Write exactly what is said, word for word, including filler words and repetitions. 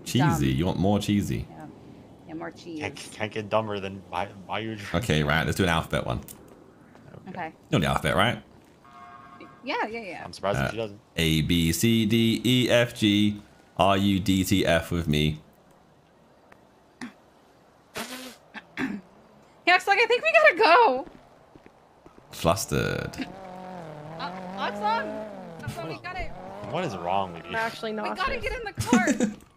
Cheesy. Dumb. You want more cheesy? Yeah. Yeah, more cheese. Can't, can't get dumber than buy, buy your drink. Okay, right. Let's do an alphabet one. Okay. You know the alphabet, right? Yeah, yeah, yeah. I'm surprised Uh, if she doesn't. A, B, C, D, E, F, G, R, U, D, T, F with me. Yeah, it's like, I think we gotta go. Flustered. Uh, Oxon! Oxon, we gotta... What is wrong with you? I'm actually We nauseous. gotta get in the car.